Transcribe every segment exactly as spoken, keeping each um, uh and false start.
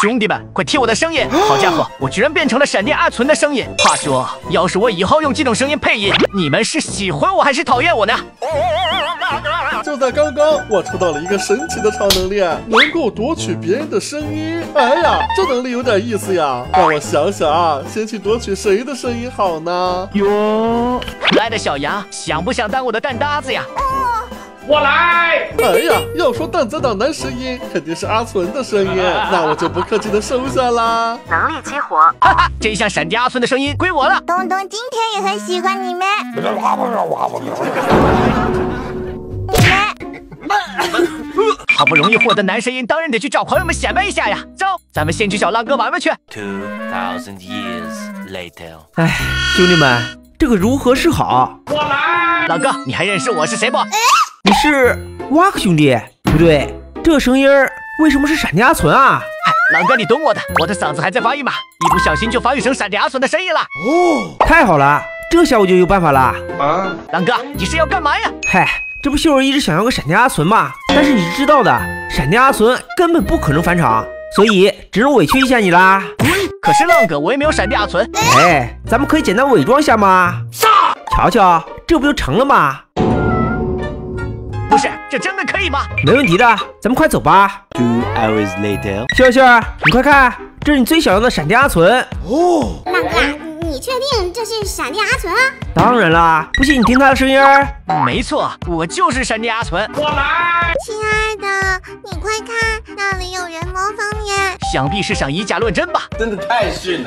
兄弟们，快听我的声音！好家伙，我居然变成了闪电阿存的声音。话说，要是我以后用这种声音配音，你们是喜欢我还是讨厌我呢？ 就在刚刚，我抽到了一个神奇的超能力，能够夺取别人的声音。哎呀，这能力有点意思呀！让我想想啊，先去夺取谁的声音好呢？ 哟，可爱的小羊，想不想当我的蛋搭子呀？ 我来！ 哎呀，要说蛋仔党男声音，肯定是阿存的声音，那我就不客气的收下啦。 能力激活， 哈哈，这一项闪电阿存的声音归我了。 东东今天也很喜欢你们。你们。 好不容易获得男声音，当然得去找朋友们显摆一下呀！走，咱们先去找浪哥玩玩去。 Two thousand years later。 哎，兄弟们，这可如何是好？ 我来！ 老哥，你还认识我是谁不？ 你是蛙克兄弟？不对，这声音儿为什么是闪电阿存啊？ 哎，老哥，你懂我的，我的嗓子还在发育嘛，一不小心就发育成闪电阿存的声音了。 哦，太好了，这下我就有办法了。 啊， 狼哥，你是要干嘛呀？ 嗨，这不秀儿一直想要个闪电阿存嘛，但是你是知道的，闪电阿存根本不可能返场，所以只能委屈一下你啦。 可是浪哥，我也没有闪电阿存。 哎，咱们可以简单伪装一下吗？瞧瞧，这不就成了吗？ 不是，这真的可以吗？ 没问题的，咱们快走吧。 Two hours later。 秀儿秀儿，你快看，这是你最想要的闪电阿存。哦， 浪哥，你确定这是闪电阿存啊？ 当然啦，不信你听他的声音儿。 没错，我就是闪电阿存。 我来！ 亲爱的，你快看，那里有人模仿你。 想必是想以假乱真吧？ 真的太逊了。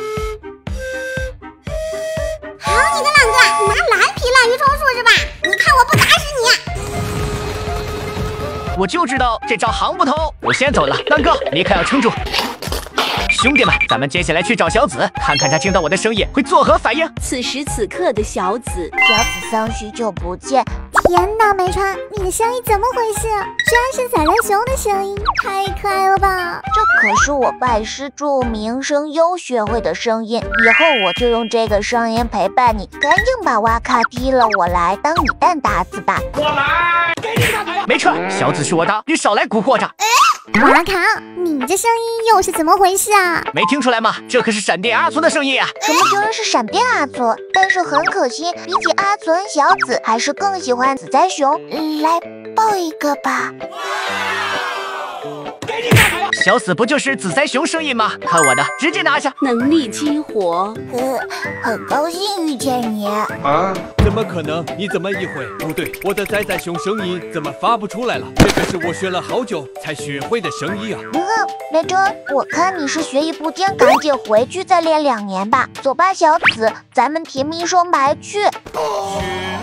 好你个浪哥，拿蓝皮滥竽充数是吧？你看我不打死你啊！ 我就知道这招行不通，我先走了。浪哥，你可要撑住。兄弟们，咱们接下来去找小紫，看看他听到我的声音会作何反应。 此时此刻的小紫， 小紫桑许久不见，天哪，梅川，你的声音怎么回事？居然是彩来熊的声音，太可爱了吧！ 这可是我拜师著名声优学会的声音，以后我就用这个声音陪伴你。赶紧把哇卡踢了，我来当你蛋搭子吧！ 我来！ 没错，小紫是我的，你少来蛊惑着。 哇靠，你这声音又是怎么回事啊？ 没听出来吗？这可是闪电阿存的声音啊！ 什么居然是闪电阿存？但是很可惜，比起阿存，小紫还是更喜欢紫栽熊。来抱一个吧。 小紫不就是紫栽熊声音吗？看我的，直接拿下！ 能力激活。 呃，很高兴遇见你。 啊？ 怎么可能？你怎么一会？不对，我的仔仔熊声音怎么发不出来了？这可是我学了好久才学会的声音啊！ 嗯，雷真，我看你是学艺不精，赶紧回去再练两年吧。走吧，小紫，咱们甜蜜双排去。